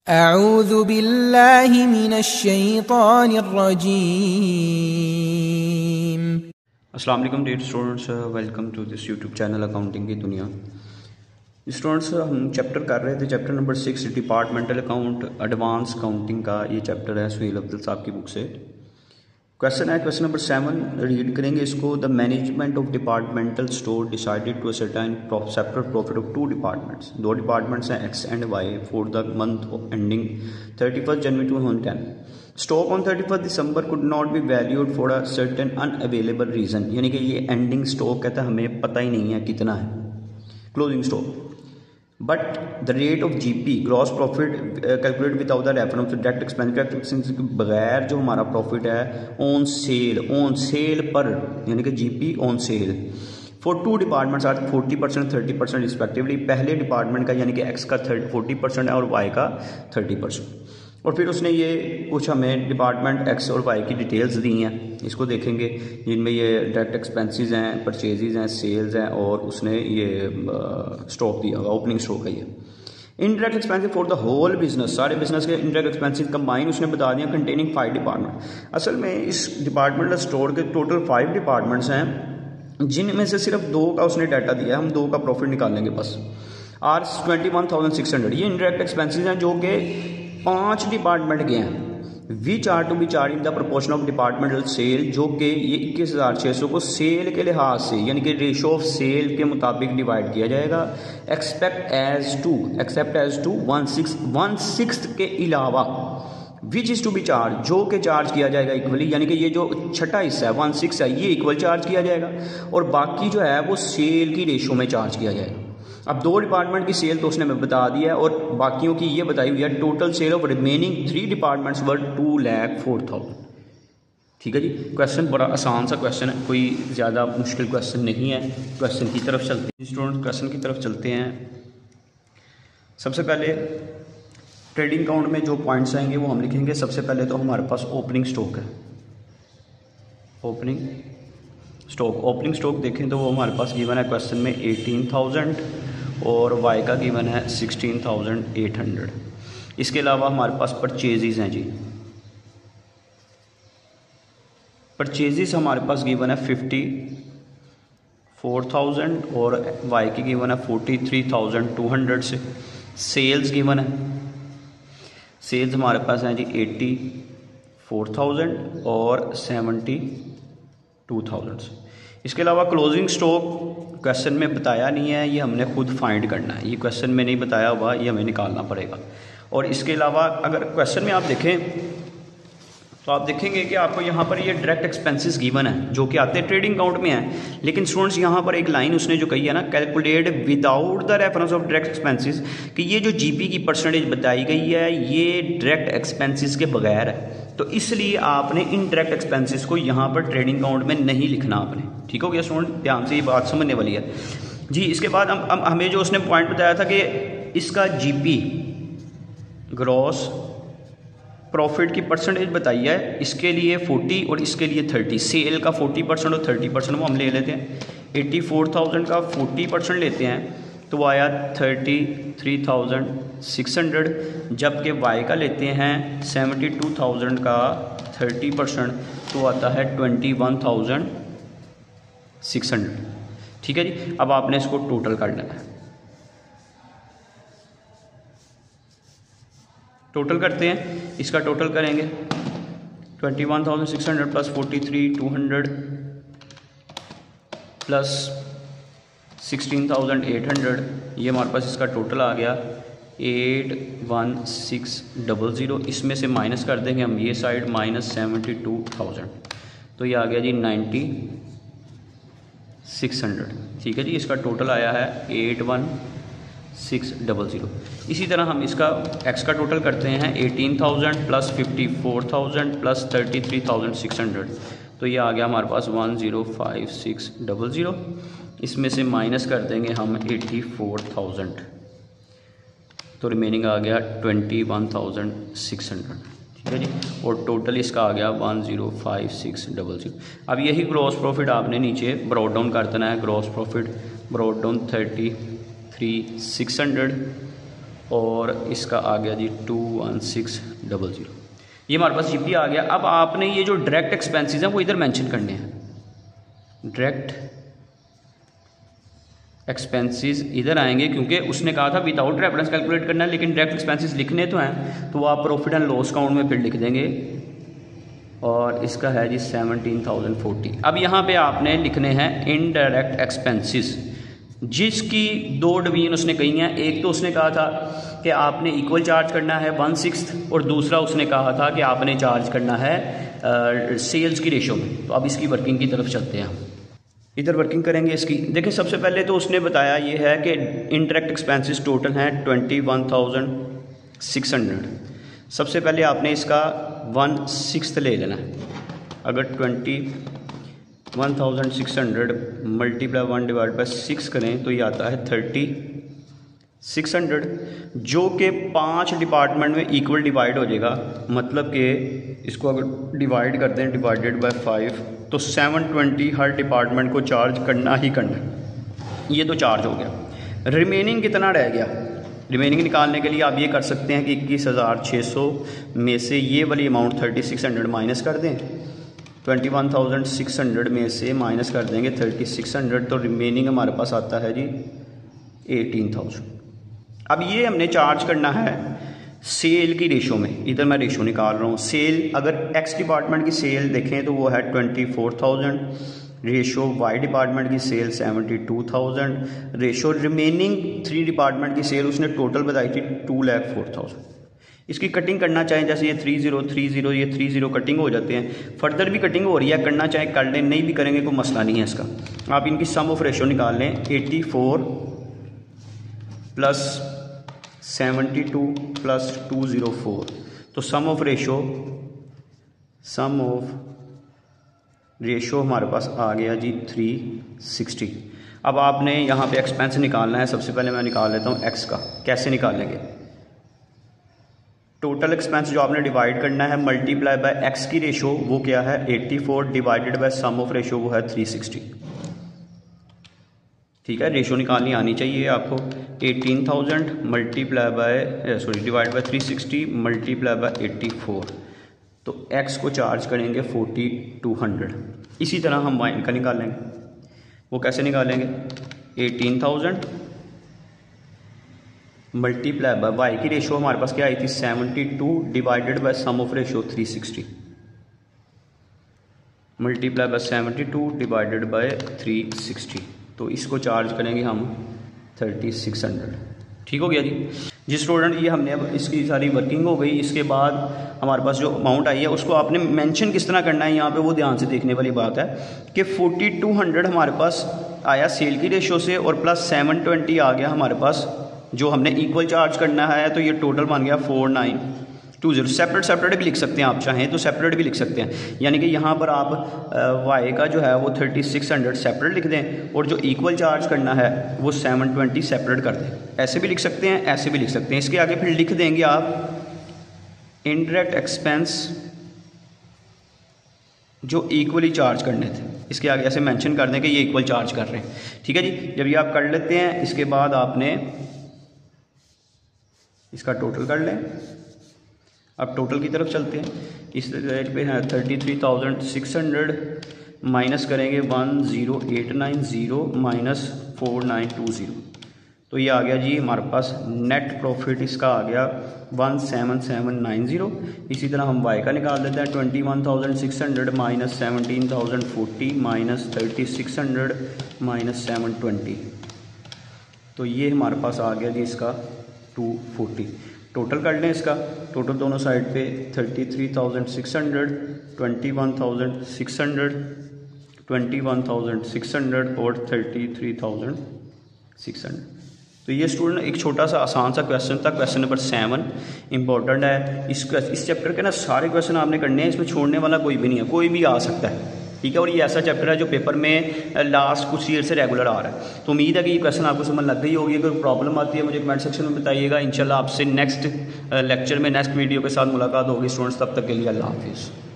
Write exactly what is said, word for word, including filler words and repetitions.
अऊज़ु बिल्लाहि मिनश्शैतानिर्रजीम। अस्सलाम वालेकुम dear students, welcome to this YouTube channel accounting की दुनिया। स्टूडेंट्स, हम चैप्टर कर रहे थे chapter number six departmental account advance counting का। ये चैप्टर है सुहेल अब्दुल साहब की बुक से। क्वेश्चन है क्वेश्चन नंबर सेवन, रीड करेंगे इसको। The management of departmental store decided to ascertain separate profit of two departments. दो डिपार्टमेंट्स हैं X and Y for the month of ending thirty first January two thousand ten. Stock on thirty first December could not be valued for a certain unavailable reason, यानी कि ये ending stock कहता है हमें पता ही नहीं है कितना है closing stock. But the rate of GP gross profit calculate without the reference to direct expense. Direct expense के बगैर जो हमारा प्रॉफिट है ऑन सेल, ऑन सेल पर, यानी कि GP on sale for two departments are forty percent thirty percent respectively. पहले department का यानी कि एक्स का थर्टी फोर्टी परसेंट है और वाई का थर्टी परसेंट। और फिर उसने ये कुछ हमें डिपार्टमेंट एक्स और वाई की डिटेल्स दी हैं, इसको देखेंगे, जिनमें ये डायरेक्ट एक्सपेंसेस हैं, परचेजेज हैं, सेल्स हैं, और उसने ये स्टॉक दिया होगा, ओपनिंग स्टॉक है ये। Indirect expenses for the whole business, सारे बिजनेस के इनडायरेक्ट एक्सपेंसेस कंबाइन उसने बता दिया कंटेनिंग फाइव डिपार्टमेंट। असल में इस डिपार्टमेंटल स्टोर के टोटल फाइव डिपार्टमेंट्स हैं, जिनमें से सिर्फ दो का उसने डाटा दिया है, हम दो का प्रॉफिट निकालेंगे बस। Are twenty one thousand six hundred ये इनडायरेक्ट एक्सपेंसेस हैं जो कि पांच डिपार्टमेंट के हैं। Which are to be charge in the proportion of departmental sale, जो कि ये इक्कीस हज़ार छः सौ को सेल के लिहाज से यानी कि रेशो ऑफ सेल के मुताबिक डिवाइड किया जाएगा। Expect as to except as to one six one six के अलावा which is to be charge, जो कि चार्ज किया जाएगा इक्वली, यानी कि ये जो छठा हिस्सा है वन सिक्स है ये इक्वल चार्ज किया जाएगा, और बाकी जो है वो सेल की रेशो में चार्ज किया जाएगा। अब दो डिपार्टमेंट की सेल तो उसने हमें बता दिया है, और बाकियों की ये बताई हुई है total sale of remaining three departments were two lakh four thousand. ठीक है जी, क्वेश्चन बड़ा आसान सा क्वेश्चन है, कोई ज़्यादा मुश्किल क्वेश्चन नहीं है। क्वेश्चन की तरफ चलते हैं स्टूडेंट, क्वेश्चन की तरफ चलते हैं। सबसे पहले ट्रेडिंग अकाउंट में जो पॉइंट्स आएंगे वो हम लिखेंगे। सबसे पहले तो हमारे पास ओपनिंग स्टॉक है, ओपनिंग स्टॉक ओपनिंग स्टॉक देखें तो वो हमारे पास गिवन है क्वेश्चन में एटीन थाउजेंड, और वाई का गिवन है सिक्सटीन थाउजेंड एट हंड्रेड। इसके अलावा हमारे पास परचेजेस हैं जी, परचेजेस हमारे पास गिवन है फिफ्टी फोर थाउजेंड और वाई की गिवन है forty three thousand two hundred से। सेल्स गिवन है, सेल्स हमारे पास हैं जी एट्टी फोर थाउजेंड और सेवेंटी टू थाउजेंड से। इसके अलावा क्लोजिंग स्टॉक क्वेश्चन में बताया नहीं है, ये हमने खुद फाइंड करना है, ये क्वेश्चन में नहीं बताया हुआ, ये हमें निकालना पड़ेगा। और इसके अलावा अगर क्वेश्चन में आप देखें तो आप देखेंगे कि आपको यहाँ पर ये डायरेक्ट एक्सपेंसेस गिवन है जो कि आते हैं ट्रेडिंग अकाउंट में है, लेकिन स्टूडेंट्स यहाँ पर एक लाइन उसने जो कही है ना, calculate without the reference of direct expenses, कि ये जो जीपी की परसेंटेज बताई गई है ये डायरेक्ट एक्सपेंसेस के बगैर है, तो इसलिए आपने इनडायरेक्ट एक्सपेंसेस को यहाँ पर ट्रेडिंग अकाउंट में नहीं लिखना आपने। ठीक हो गया स्टूडेंट, ध्यान से ये बात समझने वाली है जी। इसके बाद हम, हम हमें जो उसने पॉइंट बताया था कि इसका जीपी ग्रॉस प्रॉफिट की परसेंटेज बताई है, इसके लिए फोर्टी और इसके लिए थर्टी। सेल का फोर्टी परसेंट और थर्टी परसेंट वो हम ले लेते हैं। एट्टी फोर थाउजेंड का फोर्टी परसेंट लेते हैं तो आया thirty three thousand six hundred, जबकि वाई का लेते हैं सेवेंटी टू थाउजेंड का थर्टी परसेंट तो आता है twenty one thousand six hundred. ठीक है जी, अब आपने इसको टोटल कर लेना है। टोटल करते हैं, इसका टोटल करेंगे twenty one thousand six hundred plus forty three two hundred plus sixteen thousand eight hundred, ये हमारे पास इसका टोटल आ गया eight one six double zero. इसमें से माइनस कर देंगे हम ये side minus seventy two thousand, तो ये आ गया जी नाइन्टी सिक्स हंड्रेड। ठीक है जी, इसका टोटल आया है eight one six double zero. इसी तरह हम इसका एक्स का टोटल करते हैं eighteen thousand plus fifty four thousand plus thirty three thousand six hundred, तो ये आ गया हमारे पास one zero five six double zero. इसमें से माइनस कर देंगे हम एटी फोर थाउजेंड, तो रिमेनिंग आ गया twenty one thousand six hundred. ठीक है जी, और टोटल इसका आ गया one zero five six double zero. अब यही ग्रॉस प्रॉफिट आपने नीचे ब्रॉड डाउन कर देना है। Gross profit broad down thirty three six hundred और इसका आ गया जी two one six double zero. ये हमारे पास जीपी आ गया। अब आपने ये जो डायरेक्ट एक्सपेंसेस हैं वो इधर मेंशन करने हैं। डायरेक्ट एक्सपेंसेस इधर आएंगे क्योंकि उसने कहा था विदाउट रेफरेंस कैलकुलेट करना है, लेकिन डायरेक्ट एक्सपेंसेस लिखने तो हैं तो वो आप प्रॉफिट एंड लॉस अकाउंट में फिर लिख देंगे। और इसका है जी सेवनटीन थाउजेंड फोर्टी। अब यहाँ पे आपने लिखने हैं इनडायरेक्ट एक्सपेंसेस, जिसकी दो डिवीजन उसने कही हैं। एक तो उसने कहा था कि आपने इक्वल चार्ज करना है वन सिक्स, और दूसरा उसने कहा था कि आपने चार्ज करना है सेल्स की रेशो में। तो अब इसकी वर्किंग की तरफ चलते हैं। इधर वर्किंग करेंगे इसकी। देखिए सबसे पहले तो उसने बताया ये है कि इनडायरेक्ट एक्सपेंसेस टोटल हैं twenty one thousand six hundred. सबसे पहले आपने इसका वन सिक्स ले लेना है। अगर twenty one thousand six hundred multiply one divide by six करें तो ये आता है थर्टी सिक्स हंड्रेड, जो कि पांच डिपार्टमेंट में इक्वल डिवाइड हो जाएगा। मतलब कि इसको अगर डिवाइड करते हैं डिवाइडेड बाय फाइव तो सेवन ट्वेंटी हर डिपार्टमेंट को चार्ज करना ही करना है। ये तो चार्ज हो गया। रिमेनिंग कितना रह गया? रिमेनिंग निकालने के लिए आप ये कर सकते हैं कि इक्कीस हज़ार छः सौ में से ये वाली amount thirty six hundred minus कर दें। Twenty one thousand six hundred में से माइनस कर देंगे थर्टी सिक्स हंड्रेड, तो रिमेनिंग हमारे पास आता है जी एटीन थाउजेंड। अब ये हमने चार्ज करना है सेल की रेशो में। इधर मैं रेशो निकाल रहा हूँ। सेल अगर एक्स डिपार्टमेंट की सेल देखें तो वो है twenty four thousand, ratio Y department की sale seventy two thousand, ratio remaining three department की सेल उसने टोटल बताई थी टू लैख फोर थाउजेंड। इसकी कटिंग करना चाहें, जैसे ये थ्री जीरो थ्री जीरो ये थ्री जीरो कटिंग हो जाते हैं। फर्दर भी कटिंग हो रही है, करना चाहें कर लें, नहीं भी करेंगे कोई मसला नहीं है इसका। आप इनकी सम ऑफ रेशो निकाल लें। Eighty four plus seventy two plus two zero four, तो sum of ratio sum of ratio हमारे पास आ गया जी थ्री सिक्सटी। अब आपने यहाँ पे एक्सपेंस निकालना है। सबसे पहले मैं निकाल लेता हूँ एक्स का। कैसे निकालेंगे? टोटल एक्सपेंस जो आपने डिवाइड करना है मल्टीप्लाई बाय एक्स की रेशो, वो क्या है eighty four divided by sum of ratio, वो है थ्री सिक्सटी। ठीक है, रेशो निकालनी आनी चाहिए आपको। Eighteen thousand multiply by sorry divide by three sixty multiply by eighty four, तो x को चार्ज करेंगे फोर्टी टू हंड्रेड। इसी तरह हम y का निकालेंगे। वो कैसे निकालेंगे? Eighteen thousand multiply by Y की रेशो हमारे पास क्या आई थी seventy two divided by sum of ratio three sixty multiply by seventy two divided by three sixty, तो इसको चार्ज करेंगे हम थर्टी सिक्स हंड्रेड। ठीक हो गया जी। जिस स्टूडेंट ये हमने अब इसकी सारी वर्किंग हो गई, इसके बाद हमारे पास जो अमाउंट आई है उसको आपने मेंशन किस तरह करना है यहाँ पे वो ध्यान से देखने वाली बात है कि फोर्टी टू हंड्रेड हमारे पास आया सेल की रेशो से और प्लस सेवन ट्वेंटी आ गया हमारे पास जो हमने इक्वल चार्ज करना है, तो ये टोटल बन गया four nine two zero. Separate separate भी लिख सकते हैं, आप चाहें तो सेपरेट भी लिख सकते हैं। यानी कि यहाँ पर आप वाई का जो है वो थर्टी सिक्स हंड्रेड सेपरेट लिख दें और जो इक्वल चार्ज करना है वो सेवन ट्वेंटी सेपरेट कर दें। ऐसे भी लिख सकते हैं, ऐसे भी लिख सकते हैं। इसके आगे फिर लिख देंगे आप इनडायरेक्ट एक्सपेंस जो इक्वली चार्ज करने थे। इसके आगे ऐसे मेंशन कर दें कि ये इक्वल चार्ज कर रहे हैं। ठीक है जी। जब ये आप कर लेते हैं, इसके बाद आपने इसका टोटल कर लें। अब टोटल की तरफ चलते हैं। इस रेट पे है thirty three thousand six hundred minus करेंगे one zero eight nine zero minus four nine two zero, तो ये आ गया जी हमारे पास नेट प्रॉफिट इसका आ गया one seven seven nine zero. इसी तरह हम वाई का निकाल देते हैं twenty one thousand six hundred minus seventeen thousand forty minus thirty six hundred minus seven twenty, तो ये हमारे पास आ गया जी इसका टू फोर्टी। टोटल कर लें इसका। टोटल दोनों साइड पे thirty three thousand six hundred twenty one thousand six hundred twenty one thousand six hundred और thirty three thousand six hundred. तो ये स्टूडेंट एक छोटा सा आसान सा क्वेश्चन था, क्वेश्चन नंबर सेवन इंपॉर्टेंट है। इस इस चैप्टर के ना सारे क्वेश्चन आपने करने हैं, इसमें छोड़ने वाला कोई भी नहीं है, कोई भी आ सकता है। ठीक है, और ये ऐसा चैप्टर है जो पेपर में लास्ट कुछ ईयर से रेगुलर आ रहा है। तो उम्मीद है कि ये क्वेश्चन आपको समझ लग गई होगी। अगर प्रॉब्लम आती है मुझे कमेंट सेक्शन में बताइएगा। इंशाल्लाह आपसे नेक्स्ट लेक्चर में नेक्स्ट वीडियो के साथ मुलाकात होगी स्टूडेंट्स। तब तक के लिए अल्लाह हाफिज़।